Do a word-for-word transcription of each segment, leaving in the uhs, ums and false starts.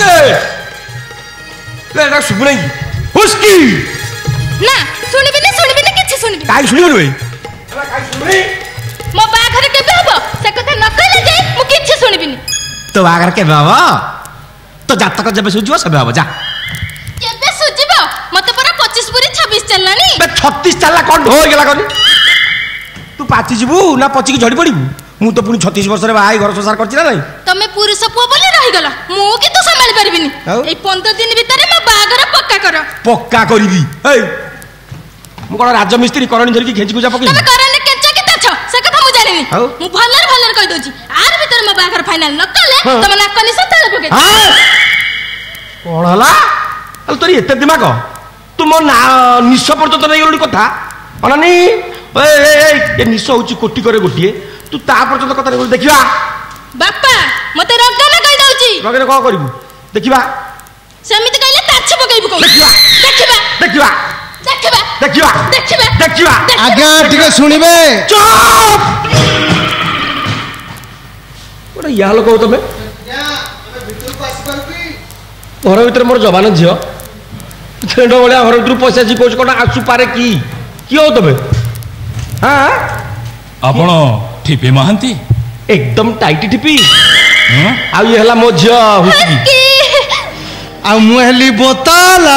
ले ना सुबह नहीं हुस्की ना सुनिबे ना सुनिबे ना किछि सुनिबे काई सुनिबे रे अला काई सुनिबे मो बाघर केबे हबो से कथा न कहले जे मु किछि सुनिबिनी तो बाघर केबे हबो तो जातक जबे सुजिबो सबे हबो जा केबे सुजिबो मते परा पच्चीस पुरी छब्बीस चललानी बे छत्तीस चलला कोन हो गेला कोन तू पाची जीवु ना पची की झड़ी पड़ीबु मु तो पुनी छत्तीस वर्ष रे भाई घर संसार करछि ना नहीं तमे पुरुष पुओ बोली रहि गला मु कि तो संभाल परबिनी ए पंद्रह दिन भीतर मैं बाघर पक्का कर पक्का करबी ए मु कोन राजमिस्त्री करणी धरि की खेंची गुजा पकई तमे करने केचा के ताछ से कथा मु जानिनी मु भलर भलर कहि दोची आर भीतर मैं बाघर फाइनल न कले तमे ना कनी से तळे पके हां कोन हला अल तोरी एते दिमाग तू मो ना निश पर्यंत नहीं गलुडी कथा अनानी ए ए ए निश होची कोटी करे गोटिए तू ता पर्यंत कथा नहीं देखिबा बापा मते रगा ना कहि दउची रगरे को करबू देखिबा समिति कहले ताछ पकईबू को देखिबा देखिबा देखिबा देखिबा देखिबा देखिबा देखिबा आज्ञा ठीक सुनिबे चुप ओटा या लोक हो तमे घर भीतर मोर जवान झियो छेंड भलिया घर भीतर पैसा जी कोच कोना आसु पारे की की हो तमे हां आपण ठिपी महांती एकदम टाइट ठिपी आ ये हला मो झियो हुस्की आ मु हेली बोतल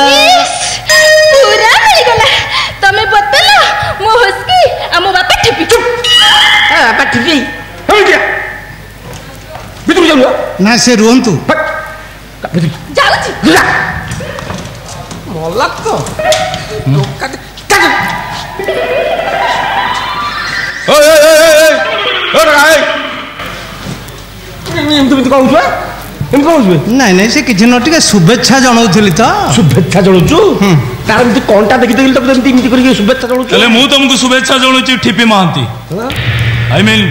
पूरा मिल गला तमे बोतल मो हुस्की आ मो बापा ठिपी चुप ए बापा ठिपी हो गया बितु जाऊ ना से रोंतु जाउची जा मोलक लोका का ओए ओए ओए ओए राय एम तुम कौन छुआ एम कौन छुए नहीं नहीं से किछ न टिके शुभेच्छा जणाउथली त शुभेच्छा जणाउछु तार एमती कोनटा देखि देखि तब एमती एमती करी शुभेच्छा जणाउछु चले मु तुमको शुभेच्छा जणाउछि ठिपी महांती आई मीन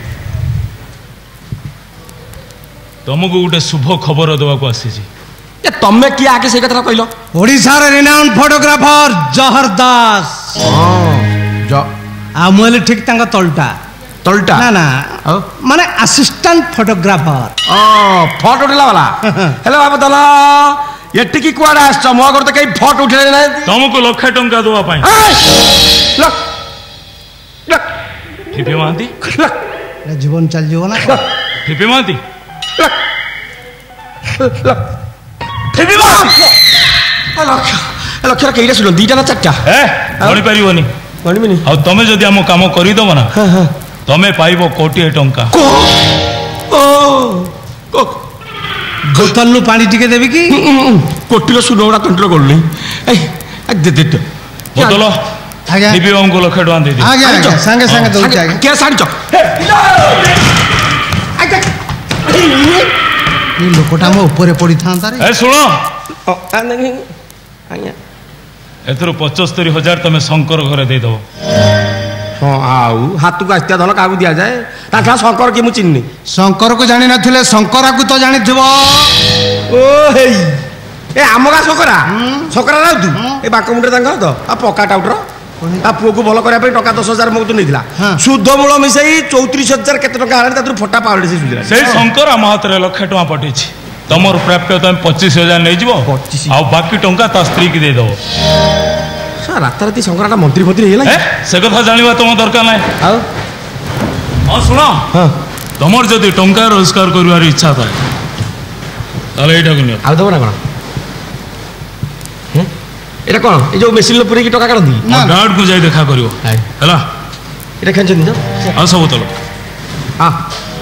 तुमको गोटे शुभ खबर देवा को आसी ए तमे की आके से कथा कहलो ओडिसा रे रिनाउंड फोटोग्राफर जहर दास हां ज आ मोले ठीक तांका तलटा तलटा ना ना माने असिस्टेंट फोटोग्राफर ओ फोटो उठला वाला हेलो बाबा दला एटी की कुआडा आछ मो घर त कई फोटो उठले नै तुमको लाख टंका देवा पाई लक लक ठिपी महांती लक जीवन चल जीव ना ठिपी महांती लक लक ठिपी महांती लक लक केइरा सुन दीटा ना चारटा ए गणी परिबोनी गणिमिनी आ तमे जदी हम काम करि दबो ना हां हां तमे पाइबो कोटी टंका को ओ को बोतल नु पानी टिके देबी की कोटी रो सुनोड़ा कंट्रोल करनी ए दे दे दे बोतल आज्ञा ठिपी हमको लाख टंका दे दे आज्ञा आज्ञा संगे संगे दउ जाए के साड़ी चो आज्ञा ये लोकटा मो ऊपर पड़ी थांता रे ए सुनो ओ नहीं आज्ञा एथरो पचहत्तर हजार तमे शंकर घरे दे दबो हां आउ हाथ को आस्ते धन कागु दिया जाए ताठा शंकर के मु चिन्नी शंकर को जानि नथिले शंकरा को तो जानि थिबो ओ हेई ए आमगा शंकरा शंकरा ना तू ए बाक मुंडे तांगा तो आ पका टाउटर आ पुओ को भलो करिया पे टका दस हजार मो तो नैथिला शुद्ध मूल मिसई चौंतीस हजार केते टका आले तातु फटा पावडे से सुजिला से शंकर हम हाथ रे लाख टंका पठेछि तमर प्राप्य तमे पच्चीस हजार नै जिवो आ बाकी टंका ता स्त्री की दे दबो सर रात राती शंकराटा मंत्री मंत्री हेला ए से कथा जानिबा तुम दरकार नै आउ हां सुनो हां तमर जदी टंका रोजगार करबार इच्छा था ताले एटा कनियो आउ दबो ना कोन हैं एटा कोन ए जो मेसिन लो पुरे की टका काढंदी गार्ड को जाय देखा करियो हैला एटा खेंचनी तो आ सब बोतल हां